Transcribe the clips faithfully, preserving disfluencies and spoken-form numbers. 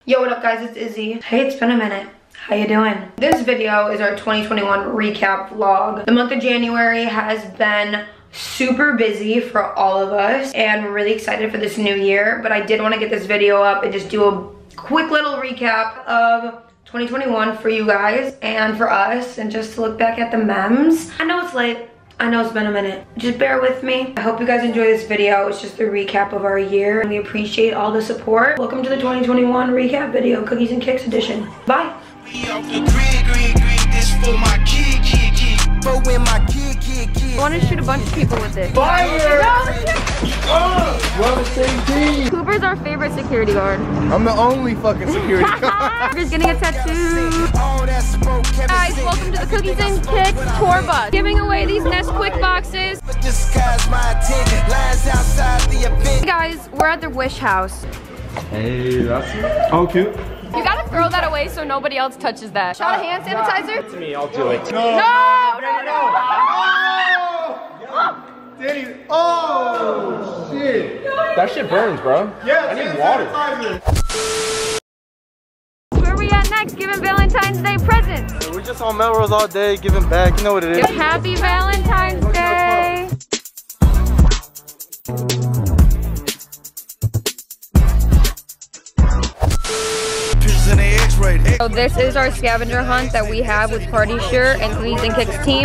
Yo, what up guys, it's Izzy. Hey, it's been a minute. How you doing? This video is our twenty twenty-one recap vlog. The month of January has been super busy for all of us and we're really excited for this new year, but I did want to get this video up and just do a quick little recap of twenty twenty-one for you guys and for us, and just to look back at the memes. I know it's late. I know it's been a minute. Just bear with me. I hope you guys enjoy this video. It's just a recap of our year and we appreciate all the support. Welcome to the twenty twenty-one recap video, Cookies and Kicks edition. Bye. I want to shoot a bunch of people with this. Fire! Oh, we're on the same team. Cooper's our favorite security guard. I'm the only fucking security guard. Cooper's getting a tattoo. Guys, welcome to the Cookies and Kicks tour bus. Giving away these Nesquik boxes. Hey guys, we're at the Wish House. Hey, that's oh cute. You gotta throw that away so nobody else touches that. Shot of hand sanitizer? To me, I'll do it. No! No! No! No! Oh! Danny! Oh! Shit! That shit burns, bro. Yeah, I need water. Where are we at next? Giving Valentine's Day presents. We're just on Melrose all day, giving back. You know what it is. Happy Valentine's Day! So this is our scavenger hunt that we have with Party Shirt and Cookies and Kicks team.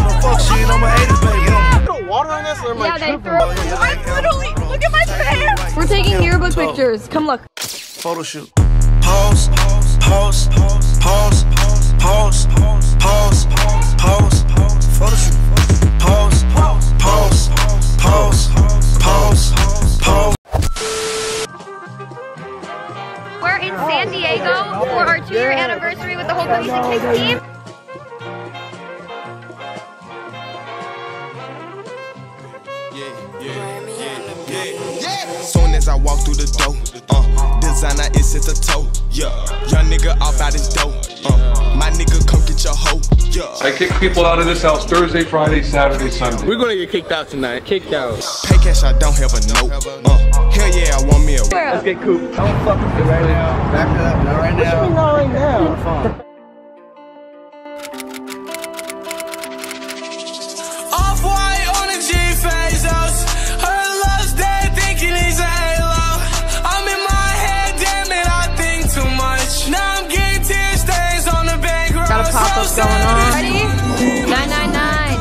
Water on this, or am I Yeah, they tripping? throw. I'm literally. Look at my pants. We're taking yearbook pictures. Come look. Photo shoot. Pause. Pause. Pause. Pause. Pause. Pause. Pause. Photo shoot. Pause. Pause. Pause. Pause. Pause. Pause. We're in San Diego for our two-year anniversary with the whole Cookies and Kicks team. Soon as I walk through the door, uh, designer is at the toe. Yeah, young nigga off out his dope. Uh, my nigga come get your hoe. Yeah. I kick people out of this house Thursday, Friday, Saturday, Sunday. We're gonna get kicked out tonight. Kicked out. Pay cash, I don't have a note. Uh, hell yeah, I want me a. Let's get Coop. Don't fuck with it right now. Back it up. Not right now. Not right now. Off-white on the G-Phazos. Her love's dead, thinking he's a halo. I'm in my head, damn it, I think too much. Now I'm getting tear stains on the bankroll. Got a pop-up going on. Ready? nine nine nine.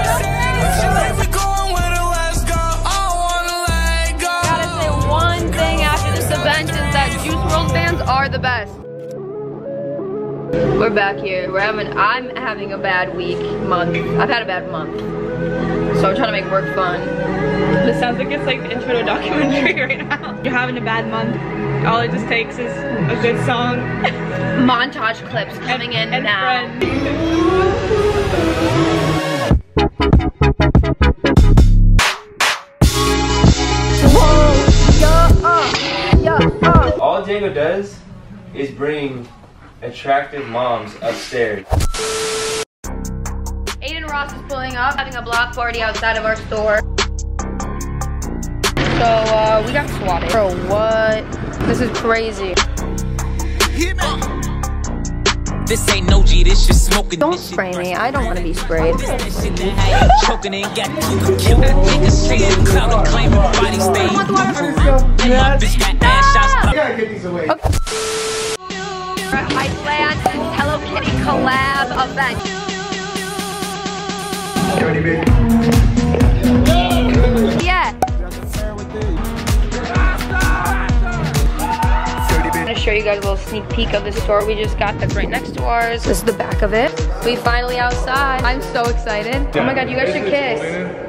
Gotta say one thing after this event is that Juice world fans are the best. We're back here. We're having. I'm having a bad week, month. I've had a bad month, so I'm trying to make work fun. This sounds like it's like the intro to a documentary right now. You're having a bad month. All it just takes is a good song. Montage clips coming in and now. All Django does is bring attractive moms upstairs. Aiden Ross is pulling up, having a block party outside of our store. So uh, we got swatted. Bro, what? This is crazy. This ain't no G, this just smoking. Don't spray me. I don't want to be sprayed. Choking and got killed. Niggas saying cloud and claim body stain. My bitch got ass shots. I gotta get these away. Okay. I planned this Hello Kitty collab event. Ready, baby? Yeah. I'm gonna show you guys a little sneak peek of the store we just got that's right next to ours. This is the back of it. We finally outside. I'm so excited. Oh my god, you guys should kiss.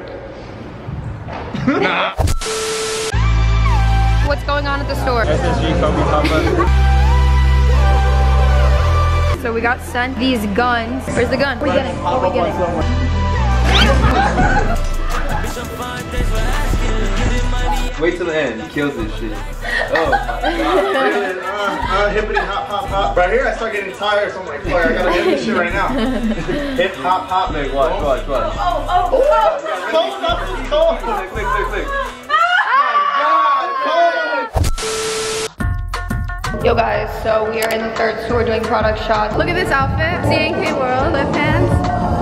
What's going on at the store? S S G Kobe Papa. So we got sent these guns. Where's the gun? What are we getting? What are we getting? Wait till the end. He kills this shit. Oh my god. Uh, uh, hippity hop hop hop. Right here, I start getting tired, so I'm like, boy, I gotta hit this shit right now. Hip hop hop. Look, watch, watch, watch. Oh, oh, oh! It's cold enough, it's cold. Click, click, click, click. Oh my god, cold! Yo guys, so we are in the third store doing product shots. Look at this outfit. C N K World, left hands.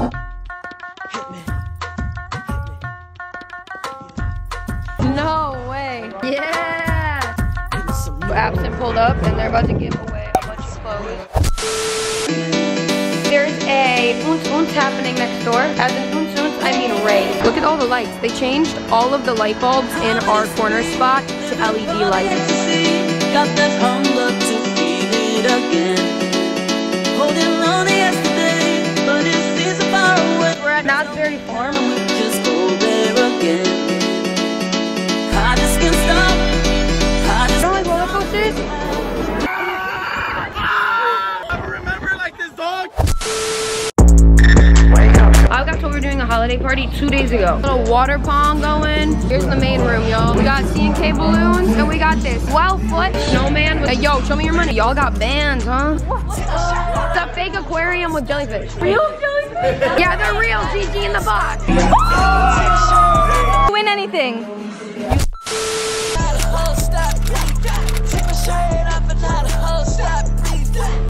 No way. Yeah. Absent pulled up and they're about to give away a bunch of clothes. There's a oons oons happening next door. As in oons oons, I mean rave. Look at all the lights. They changed all of the light bulbs in our corner spot to L E D lights. Got that hunger to feel it again. Holding on to yesterday, but it seems so far away. We're at Knott's Berry Farm. We just go there again. I just can't stop. I just You don't like roller coasters? I got told we were doing a holiday party two days ago. Little water pong going. Here's the main room, y'all. We got C N K balloons, and we got this twelve foot snowman with, hey, yo, show me your money. Y'all got bands, huh? It's a fake aquarium with jellyfish. Real jellyfish? Yeah, they're real. G G in the box. Win anything.